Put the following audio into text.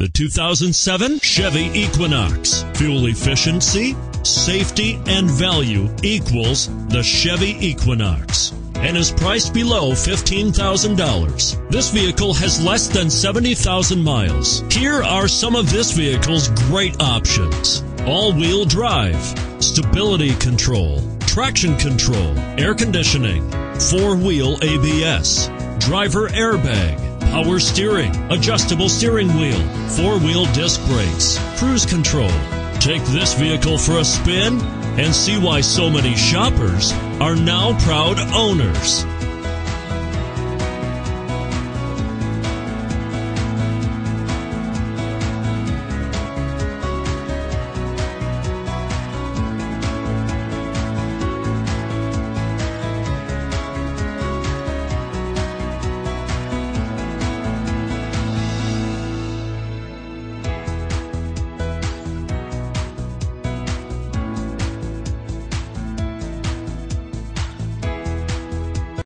The 2007 Chevy Equinox. Fuel efficiency, safety, and value equals the Chevy Equinox and is priced below $15,000. This vehicle has less than 70,000 miles. Here are some of this vehicle's great options: all-wheel drive, stability control, traction control, air conditioning, four-wheel ABS, driver airbag, power steering, adjustable steering wheel, four-wheel disc brakes, cruise control. Take this vehicle for a spin and see why so many shoppers are now proud owners.